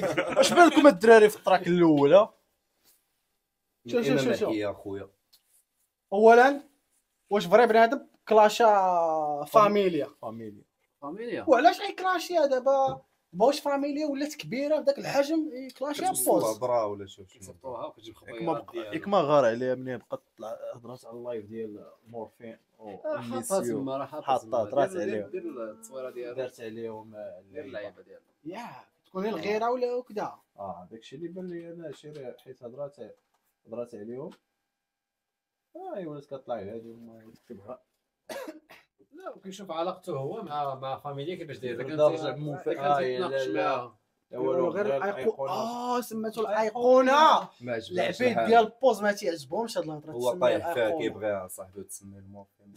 واش بان لكم الدراري في التراك الاولى؟ شوف يا خويا اولا واش فري بنادم كلاشا فاميليا فاميليا وعلاش كلاشيا دابا واش فاميليا ولات كبيره بداك الحجم كلاشيا بوز هضره ولا شوف كيصيفطوها وكتجيب خبيرات ديالها ياك ما غار عليها منين بقات طلع هضرات على اللايف ديال مورفين حاطها تما راه حاطها طرات عليهم دير التصويره ديالها دارت عليهم دير اللعيبه ديالها يا تكون الغيره ولا وكذا داكشي اللي بان لي انا حيت هضرات عليهم ولات كطلع هادي وما تكتبها لا وكيشوف علاقته هو مع فاميليا كيفاش داير درجة موفقة كنتناقش معاها غير الايقونه سميتو الايقونه العبيد ديال البوز ما تيعجبهمش هاد الهضره هو طايح فيها كيبغيها صاحبي تسمي المورفين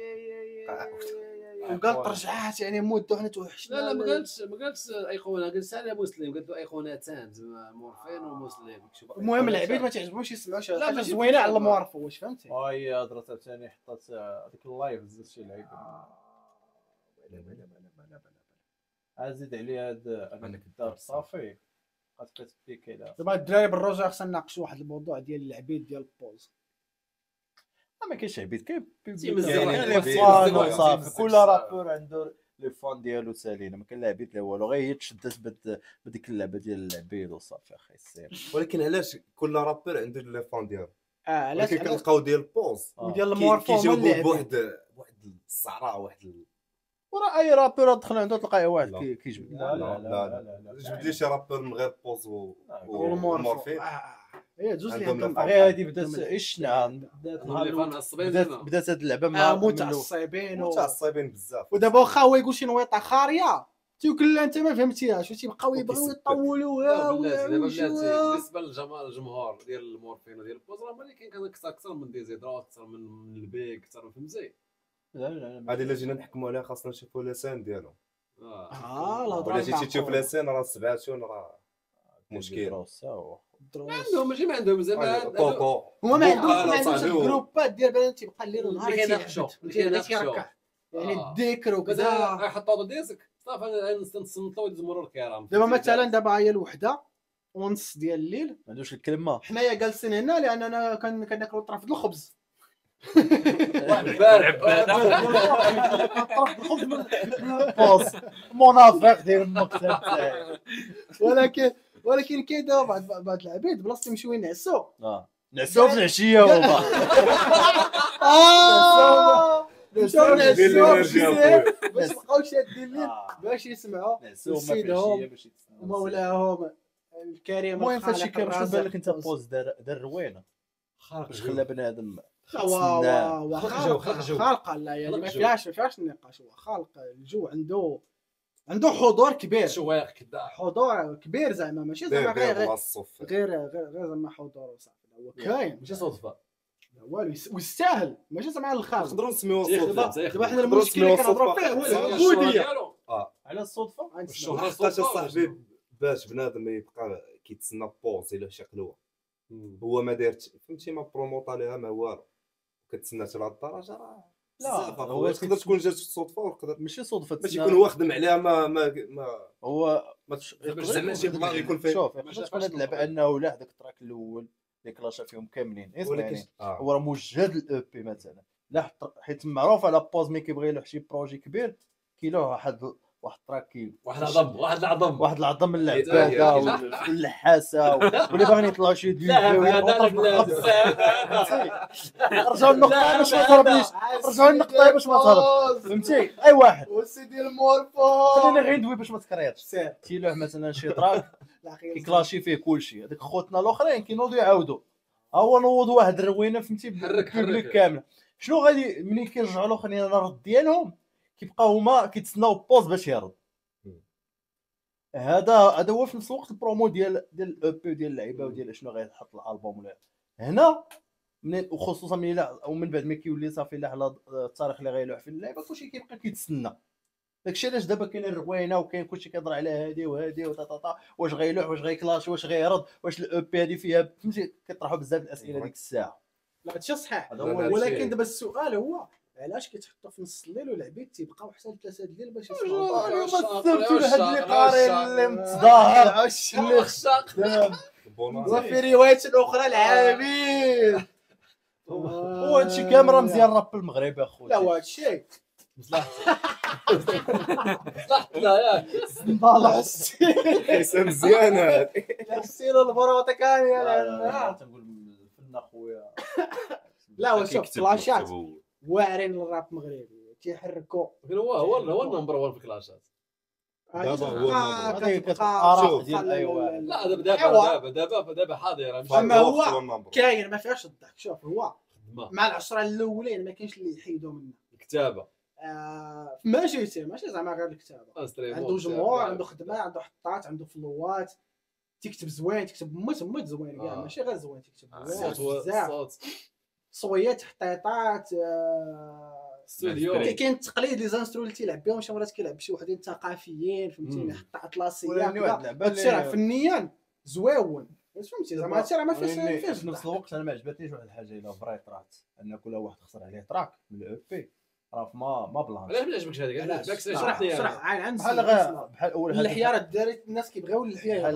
وقال رجعات يعني مده حنا توحشنا لا ما قالش ايقونه قالت على مسلم قالت ايقونتان زعما مورفين ومسلم المهم العبيد ما تعجبهمش يسمعوا شي حاجه زوينه على المورفو واش فهمتي هي هضرتها ثاني حطات هذيك اللايف زدت شي لعيب ازيد عليه هاد انا كدار صافي بقات كتبيكي لا دابا الدراري بالرجاء خصنا نناقشوا واحد الموضوع ديال العبيد ديال البوز ما كاينش عبيد كاين صافي كل رابور عنده لي فان ديالو سالين ما كاين لا عبيد لا والو غير هي تشدات بديك اللعبه ديال العبيد وصافي اخي السير ولكن علاش كل رابر عنده لي فان ديالو علاش كنلقاو ديال البوز وديال المورفو كيجاوبوا بواحد الصعراء واحد وراه اي رابور دخل عنده تلقى واحد كيجبد لا جبد لي شي رابور من غير بوز والمورفين هي جوج عندهم غير هادي بدات الشنعه بدات هاد اللعبه مع متعصبين بزاف ودابا واخا هو يقول شي نويطه خاريه تيقول لا انت ما فهمتيهاش وتيبقاو يبغيو يطولوها بالنسبه للجمهور ديال المورفين وديال البوز راه ملي كاين اكثر من ديزيدرات اكثر من البيك اكثر فهمتي لا هذه الا جينا نحكموا عليها خاصنا نشوفوا لسان ديالو الهضره ولا جيتي تشوف لسان راه سبعتون راه مشكل عندهم ماشي ما عندهم زعما طوطو هما ما عندهمش الجروبات ديال بنات تيبقى الليل ونهار كيناقشوا يعني الذكر وكذا يحطوا ديسك صافي نصنتوا يدوزوا مرور الكرام دابا مثلا دابا هي الوحده ونص ديال الليل ما عندوش الكلمه حنايا جالسين هنا لاننا كناكلوا طرف د الخبز بوس منافق ديال المكتب تاعي ولكن كاين دابا بعض العبيد بلاصه يمشيو ينعسوا نعسوا في العشيه والله نمشيو نعسوا باش يبقاو شادين الليل باش يسمعوا سيدهم ومولاهم الكريم. المهم فهادشي كامل شنو بان لك انت بوز دار روينه باش خلى بنادم خالق لا يعني ما فيهاش النقاش هو خالق الجو عنده حضور كبير شواق كدا حضور كبير زعما ماشي زعما غير زعما حضور وصافي هو كاين ماشي صدفه والو ويستاهل ماشي زعما على الخارج نقدروا نسميوه صدفه دابا حنا المشكل اللي كنهضروا فيه هو العبوديه على الصدفه حتى صاحبي باش بنادم يبقى كيتسنى بوز الا شي قلوه هو ما دارتش فهمتي ما بروموطا ليها ما والو كتسنى حتى لهاد الدرجه راه لا هو تقدر تكون جات صدفه وتقدر ماشي صدفه باش يكون هو خدم عليها ما هو زعما شي بلاصه يكون فيه شوف تكون هاد اللعبه انه لا هذاك التراك الاول اللي كلاشا فيهم كاملين هو راه موجد الاو بي مثلا لا حيت معروف على بوز مي كيبغي له شي بروجي كبير كيلو واحد التراك واحد العظم من العباده واللحاسه واللي باغيين يطلعوا شي فيديو رجعوا النقطه باش ما تهربنيش رجعوا النقطه باش ما تهرب فهمتي اي واحد وسيدي المورفو خلينا غير ندوي باش ما تكريرش تيلوح مثلا شي تراك كيكلاشي فيه كلشي هذيك خوتنا الاخرين كينوضوا يعاودوا هو نوض واحد الروينه فهمتي بالبوبليك كامل شنو غادي ملي كيرجعوا الاخرين الرد ديالهم كيبقاو هما كيتسناو بوز باش يرد هذا هو في نفس الوقت البرومو ديال الاو بي ديال اللعيبه وديال شنو غيحط الالبوم ولا هنا من وخصوصا من ومن بعد ما كيولي صافي لا على التاريخ اللي غيلوح في اللعبه كلشي كيبقى كيتسنى داكشي علاش دابا كاين الروينه وكاين كلشي كيهضر على هادي وهادي وطاطا واش غيلوح واش غيكلاش واش غيرد واش الاو بي هادي فيها فهمتي كيطرحوا بزاف الاسئله ديك الساعه لا هادشي صحيح ولكن دابا السؤال هو علاش كيتحطوا في نص الليل والعبيد تيبقاو حتى ل 3 الليل باش العشاق، يصلوا السبت هاد اللي العشاق، قاري العشاق. اللي متظاهر العشاق. وفي روايه اخرى العبيد وهادشي كامل راه مزيان راب المغرب اخويا لا وهذا الشيء صلحت لا ياك الله حسن مزيان هذا. السير البروطه كان لا تنقول الفن اخويا لا هو شوف كيكتب فلاشات كتب هو. واعرين للراب المغربي تيحركوا هو النمبر 1 في كلاشات. دابا هو هذه كتبقى كتبقى ديال اي واحد لا أيوة. دابا حاضر اما هو هو كاين ما فيهاش الضحك شوف هو خدمه مع العشرة الاولين ما كاينش اللي يحيدوا منه الكتابه ماشي زعما غير الكتابه عنده جمهور عنده خدمه عنده حطات عنده فلوات تكتب زوين تكتب موت زوين كاع ماشي غير زوين تكتب بزاف الصوت صويات حطيطات استوديو كاين التقليد لي زانسترو اللي تيلعب بهم شي مرات كيلعب بشي وحدين ثقافيين فهمتيني حتى اطلاسيه ولكن واحد هكذا اللعبة هادشي راه اللي- فنيا زويون فهمتي زعما هادشي راه ما فيهش في نفس الوقت انا ما عجبتنيش واحد الحاجه الا فري طرات ان كل واحد خسر عليه تراك من الاو بي راه ما بلان علاش ما عجبكش هذيك بالعكس شرح لي صراحه عن بحال غير بحال اول حاجه اللحيه راه دارت الناس كيبغيو اللحيه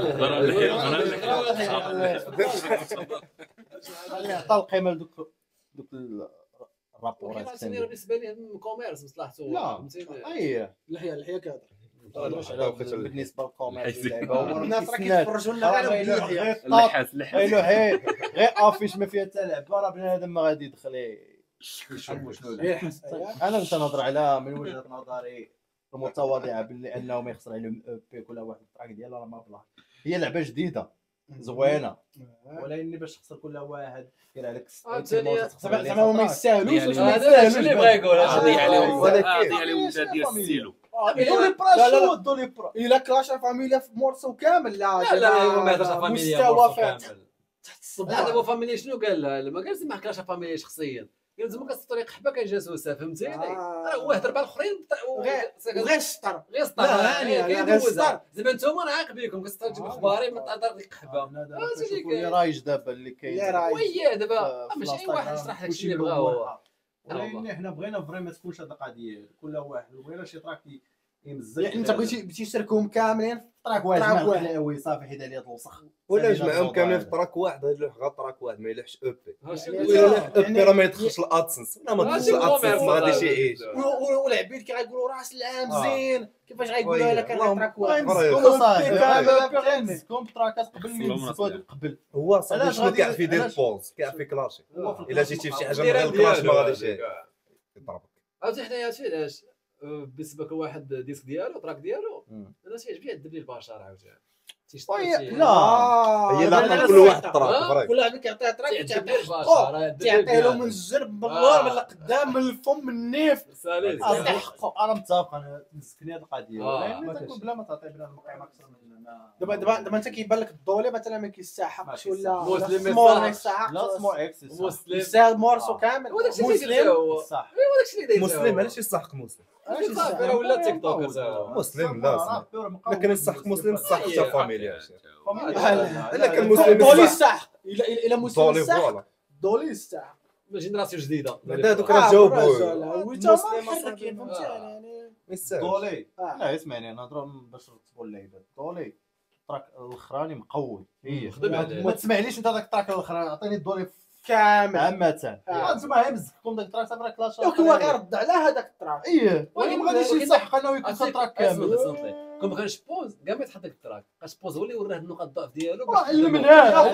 اللي عطى القيمه لدوك الرابورات ولكن بالنسبه لي هذا كوميرس مصلحته لا فهمتيني اي اللحيه كادر بالنسبه للكوميرس الحيز. الناس راه كيتفرجوا لنا غير باللحيه اللحاس غير افيش ما فيها حتى لعبه راه بنادم ما غادي يدخل يشوف شنو لعب. انا كنت نهضر على من وجهه نظري المتواضعه باللي انه ما يخسر عليهم او بي كل واحد التراك ديالها راه ما بلان هي لعبه جديده زوينه ولكن باش تخسر كل واحد دير عليك زعما هما يستاهلوش يعني واش ما هذا يستاهلوش اللي بغا يقول هذه عليهم ولكن- هذه عليهم ديال السيلو دولي برا لا، لا، لا. شو دولي برا الا كلاش فاميليا في مورسو كامل لا لا هو ما يهضرش فاميليا مستوى فات هذا تحت الصباح هو فاميليا شنو قال ما قالش ما حكاش فاميليا شخصيا قال زعما كتطريق حبه كان جاسوسه فهمتيني راه هو هضر مع الاخرين غير السطر غير سطر لا، هاني، لا، غير سطر. زعما نتوما انا عاقب بكم كتجيب اخباري ما تهضر ديك الحبه اللي رايج دابا اللي كاين اللي رايج. وياه دابا ماشي اي واحد يشرح لك الشيء اللي بغا هو ولكن حنا بغينا فري ما تكونش هاد القضيه كل واحد بغينا شي تراك يمزق يعني انت بغيتي تشاركهم كاملين تراك واحد تراك ما واحد. خلاوي صافي حيد عليه الوسخ ولا جمعهم كاملين في تراك واحد يلوح غير تراك واحد ما يلوحش او بي يعني ولا او بي راه ما يدخلش الادسنس ولا ما ماشي يدخلش الادسنس كوميرس ما غاديش هذا. يعيش والعبيد كيغيقولوا راس العام زين كيفاش غيقولوا لك والله. انا تراك واحد كوم تراكات قبل اللي يمزقوا هادو قبل هو صافي علاش شنو غادي- كيعرف يدير علاش- بوز كيعرف يكلاشي هو في الا جيتي في شي حاجه من دير غير الكلاش ما ديالو غاديش هذيك. يضربك عرفتي حنايا هادشي علاش بالنسبه لكل واحد ديسك ديالو تراك ديالو انا تيعجبني يعذب لي البشر عاوتاني لا هي لا، لا لا، كل لا، واحد لا. تراك فريك كل واحد كيعطيه تراك تعذب لي تعطيه البشر تعطيه له من الجرب من اللور من القدام من الفم من النيف ساليت انا متفق انا مسكني هاد القضيه آه. ولكن تكون بلا ما تعطي بلا المقيم اكثر من دابا انت كيبان لك الدولي مثلا ما كيستحقش ولا مسلم سمول ما يستحق. يستحقش لا سمو اكس مسلم يستاهل مورسو كامل هو داكشي اللي مسلم داير هو صح داكشي اللي داير مسلم علاش يستحق مسلم صافي راه ولا تيك توكر زعما مسلم لا لكن يستحق مسلم يستحق حتى فاميليا لا كان مسلم دولي يستحق. يستحق الا مسلم دولي يستحق فوالا دولي يستحق جينيراسيون جديده بعدا هادوك راه جاوبوا مسلم مسلم محركين فهمتي يعني ما يستاهلش دولي آه. لا اسمعني نهضروا باش نرتبوا اللعيبه دولي التراك الاخراني مقود خدم عليه. ما تسمعليش انت داك التراك الاخراني عطيني الدولي كامل عامه آه. انتم هاي مزكم داك التراك صافي راه كلاش ولكن هو غير رد على هذاك التراك ايه ولكن ما غاديش ولكن- يصح انه يكون التراك كامل كون ما كانش بوز كاع ما يتحط داك التراك باش بوز هو اللي وراه النقاط الضعف ديالو علمناه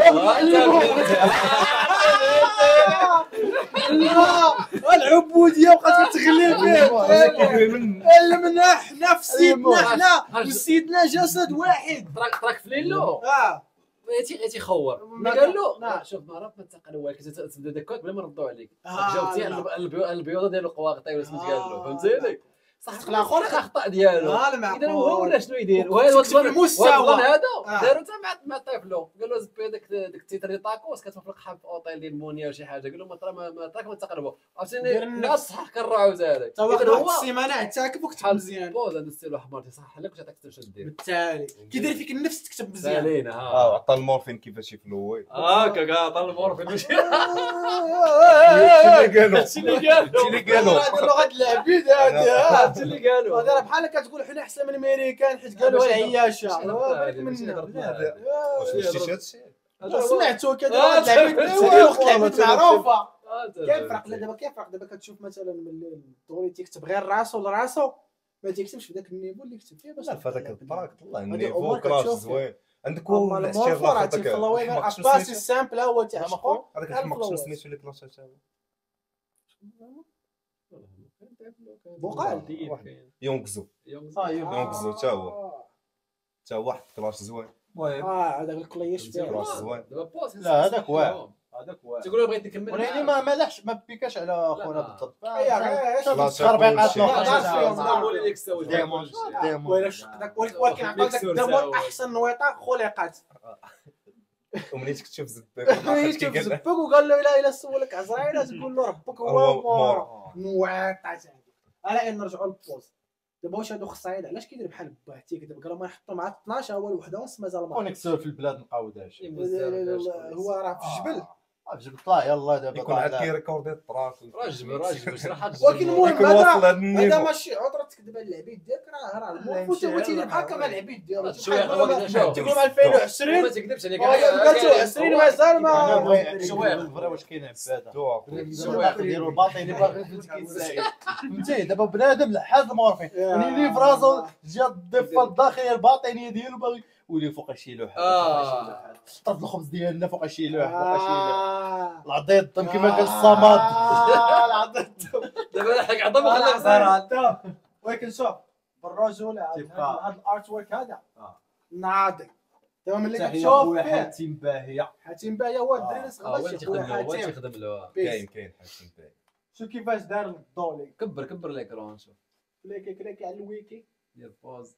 لا العبوديه بقات كتغلي فيه علمنا حنا في سيدنا حنا وسيدنا جسد واحد تراك في ليلو اه تيخور ما ملي قال له نعم. شوف ما راه ما تعقل هو كتبدا داك بلا ما نردوا عليك آه، جاوبتي لا. البيوضه ديالو قواغطي ولا سميت قال له فهمتيني صح الاخر الاخطاء ديالو المعقول اذا هو ولا شنو يدير وهذا المستوى هذا داروا مع طفلو قال له زبي داك التيتر ديال طاكوس كتوفر لك في اوطيل ديال مونيا ولا شي حاجه قال له ما تراك ما تقربوا عرفتي الناس صح كنراعوا هذاك هو السيمانه عتاكب وكتب مزيان بوز هذا السيلو احمر صح لك واش عطاك تشدير بالتالي كيدير فيك النفس تكتب مزيان سالينا عطى المورفين كيفاش يفلوي هكا كاع عطى المورفين ماشي اللي قالوا هذا لغه العبيد هذه اللي قالوا هذا بحال كتقول حنا احسن من الامريكان حيت قالوا العياشه بالك منا واش شتي هادشي سمعتو كذا العبيد العبيد معروفه كاين فرق دابا كتشوف مثلا ملي الدوري تيكتب غير راسو لراسو ما تيكتبش في ذاك النيفو اللي كتب فيه باش لا فهذاك البراك طلع هادي النيفو الأمور كراش كتشوف زوين عندك هو المورفور تيفلوي باسي سامبل هو تيعشقو هذاك الحمق شنو سميتو اللي كلاش حتى هو بوقال يونغزو يونغزو حتى هو واحد كلاش زوين المهم هذاك الكليش فيه كلاش زوين لا هذاك واعر تقول بغيت نكمل ولكن ما لاحش ما بيكاش على خونا بالضبط كلاش تخربيقات ولكن عقلك دابا احسن نويطه خلقات ومنين تكتشوف زباك يكتب زبك وقال له الا سولك عزرائيل تقول له ربك هو مور نويطه على ان نرجعوا للبوز دابا واش هادو خصايد علاش كيدير بحال باتيك دابا قالوا ما يحطوا مع 12 هو وحده ونص مازال ما ونكسر في البلاد نقاوداش هو راه في الجبل في الجبل طلع يلا دابا يكون عاد كيريكوردي الطراك راجل شرحات ولكن المهم يكون واصل هذا هذا النيفو ماشي عذره تكذب على العبيد ديالك راه المفروض هو تيدير بحال كما العبيد ديالو شويه تقول 2020 ما تكذبش عليك 2020 مازال ما شويه واش كاين عباده يديروا الباطل باغي كيتزايد فهمتي دابا بنادم لحد المورفين اللي في راسو جا الضفه الداخليه الباطنيه ديالو باغي ولي فوق شي لوحه طرد الخبز ديالنا فوق شي لوحه العضيض كما قال الصمد العضيض دابا لحق عظم وخلى ولكن شوف بالرجوله هذا الارت ورك هذا ناضي دابا ملي كتشوف حاتم باهيه هو الدري وين صغير تيخدم له وين تيخدم له كاين حاتم باهي شوف كيفاش دار الدولي كبر ليكرون شوف كليكي على الويكي ديال بوز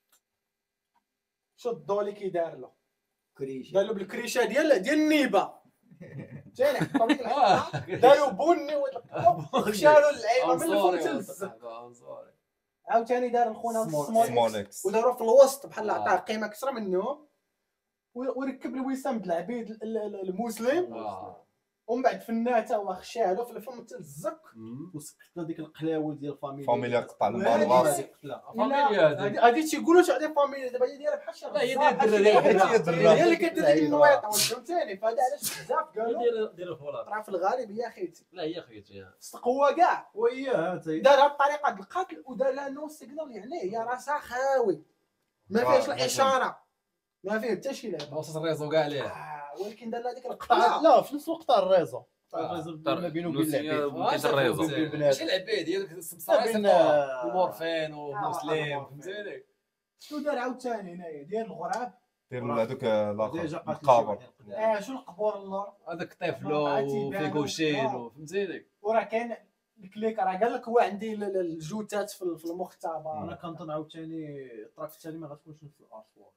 شو الدولي كيدار له كريش دار له بالكريشه ديال النيبه جاني داروا بني وشالوا اللعيبه من الفوق تلزق عاوتاني دار الخونه سمولكس وداروا في الوسط بحال عطاه قيمه كثر منهم وركب الوسام د العبيد المسلم ومن بعد فناته وخشالو في الفم تلزق وسكتنا ديك القلاوه ديال فاميليا قطع المرواس هادي تيقولوا شي عندي فاميليا دابا هي دايره بحال شي لا هي ديال هي اللي كدير ديك النويطه فهمتني فهذا علاش بزاف قالوا دير الخلاط راه في الغالب هي خيتي لا هي خيتي صدق هو كاع وهي دارها بطريقه القتل ودار لها نو سيجنال يعني هي راسها خاوي ما فيهاش الاشاره ما فيه حتى شي لعبه وصل الريزو كاع عليه ولكن دار لها ديك القطعه لا في نفس الوقت الريزو ما بينه وبين العبيد ماشي العبيد هي السمساره المورفين ومسلم فهمتيني شنو دار عاوتاني هنايا ديال الغراب دير هذوك الاخر القابر شنو القبور اللور هذاك طيفلو وفيغوشين فهمتيني وراه كاين الكليك راه قال لك هو عندي الجوتات في المختبر انا كنظن عاوتاني الطراف الثاني ما غتكونش نفس الارتور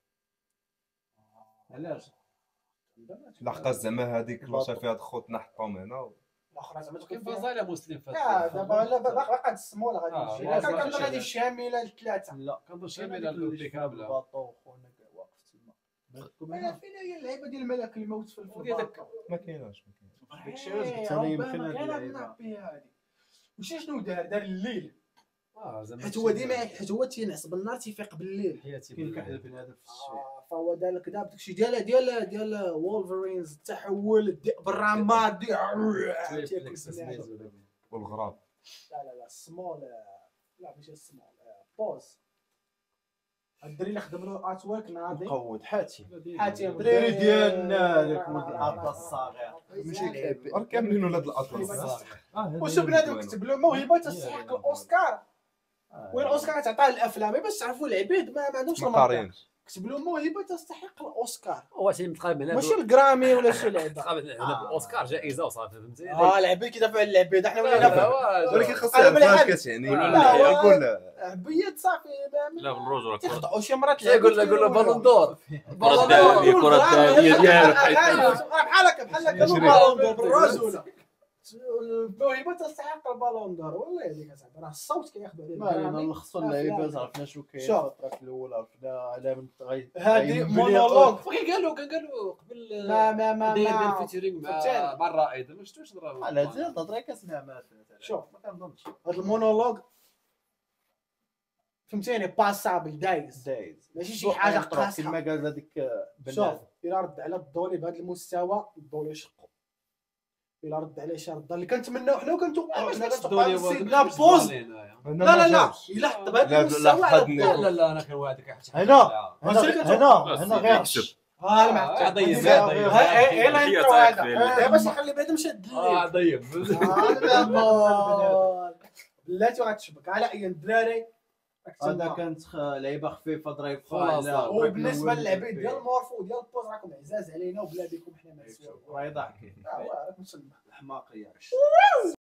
علاش لحقاش زعما هذيك كلاشا فيها خوتنا حطهم هنا الاخرى زعما كيف فازاله مسلم لا دابا باقا السمو ولا غادي نمشي كنظن هذه الشامله الثلاثه لا كنظن شامله اللي كامله الباطو خونا واقف تما فين هي اللعيبه ديال ملك الموت في ما كايناش داكشي حتى يمكن هذه وشي شنو دار الليل زعما حيت هو ديما حيت هو تينعس بالنهار تيفيق بالليل حياتي كاين كحل بنادم في الشيء فهو دار لك داكشي ديال وولفرينز التحول الذئب الرمادي والغراب لا السمول لا ماشي السمول بوز الدري اللي خدم له ارت ورك ناضي مقود حاتم الدراري ديالنا داك ولد الاطلس الصغير ماشي لعب كاملين ولاد الاطلس واش بنادم كتب له موهبه تستحق الاوسكار وين الاوسكار تعطى للافلام باش تعرفوا العبيد ما عندهمش مقارنش كتب له موهبه تستحق الاوسكار، هو شي متقابل هنا ماشي الجرامي ولا شي لعبه. متقابل هنا بالاوسكار جائزه وصافي فهمتي. لعبه كيدافعوا على اللعبه، حنا ولينا ولكن خاص أنا يعرف بالحال- اش كتعني لا، يقول عبيات صافي لا بالرجوله تيخطئوا شي مرات يقول له بالون دور الكره الذهبيه الكره الذهبيه ديالك بحال هكا قالوا بالون دور بالرجوله، الموهبه تستحق البالون دور. والله هذيك اصاحبي راه الصوت كياخذوا عليه ما علينا الجرامي. نلخصوا اللعيبه، عرفنا شنو كاين شوف. الفتره الاولى، عرفنا على من هذه مونولوج. كان قالوا قبل ما داير فيتشرينغ فهمتني. مع الرائد ما شفتوش على زيد تهضر كاسمع ما شوف. ما كنظنش هذا المونولوج فهمتيني باسابل دايز، ماشي شي حاجه قاصحه. كما قال هذيك شوف بنات الا رد على الدولي بهذا المستوى الدولي يشقوا، الا رد عليه شي رد اللي كنتمناو حنا وكنتوقعوا حنا كنتوقعوا سيدنا بوز. لا الا حط بهذا المستوى على الدولي. لا انا كنوعدك هنا غير انا ما ضيم لا انترو هذا باش يخلي بعدا مشد الليل. ضيم بلاتي غتشبك على اي الدراري. هذا كانت لعيبه خفيفه ظريفه خلاص. وبالنسبه للعبيد ديال المورفو ديال البوز راكم عزاز علينا وبلادكم حنا ما نسواو. راه ضحك راكم تسمع الحماقيه.